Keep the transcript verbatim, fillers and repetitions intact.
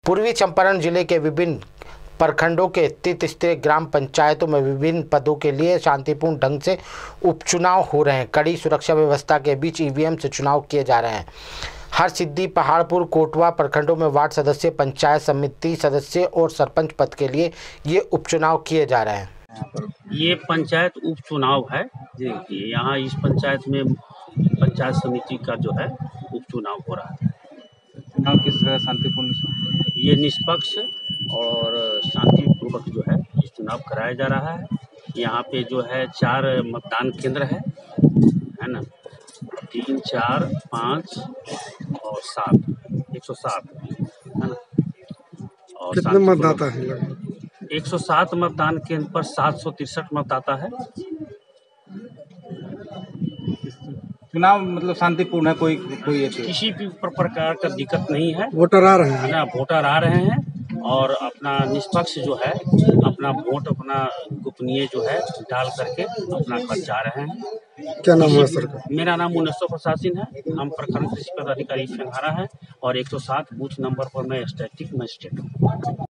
पूर्वी चंपारण जिले के विभिन्न प्रखंडों के तैंतीस ग्राम पंचायतों में विभिन्न पदों के लिए शांतिपूर्ण ढंग से उपचुनाव हो रहे हैं। कड़ी सुरक्षा व्यवस्था के बीच ईवीएम से चुनाव किए जा रहे हैं। हरसिद्धि, पहाड़पुर, कोटवा प्रखंडों में वार्ड सदस्य, पंचायत समिति सदस्य और सरपंच पद के लिए ये उपचुनाव किए जा रहे हैं। ये पंचायत उपचुनाव है जी। यहाँ इस पंचायत में पंचायत समिति का जो है उपचुनाव हो रहा है। चुनाव किस तरह शांतिपूर्ण? ये निष्पक्ष और शांतिपूर्वक जो है ये चुनाव कराया जा रहा है। यहाँ पे जो है चार मतदान केंद्र है है ना, तीन, चार, पाँच और सात, एक सौ सात है ना। और कितने मतदाता हैं लगभग? एक सौ सात मतदान केंद्र पर सात सौ तिरसठ मतदाता है। चुनाव मतलब शांतिपूर्ण है, कोई कोई किसी भी प्रकार का दिक्कत नहीं है। वोटर आ रहे हैं ना, वोटर आ रहे हैं और अपना निष्पक्ष जो है अपना वोट अपना गोपनीय जो है डाल करके अपना घर जा रहे हैं। क्या नाम है सर का? मेरा नाम मुनेश्वर प्रसाद सिंह है। हम प्रखंड कृषि पदाधिकारी संघारा है और एक सौ सात बूथ नंबर पर मैं स्टैटिक मजिस्ट्रेट हूँ।